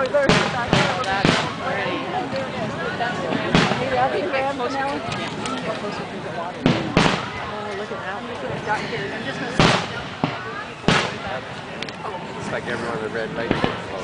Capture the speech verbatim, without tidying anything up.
there's the back there. Oh, that's pretty. Maybe I'll be grabbed now. Yeah. Closer to the water. Oh, look at that. Look what I've got here. I'm just going to... It's like everyone in the red light.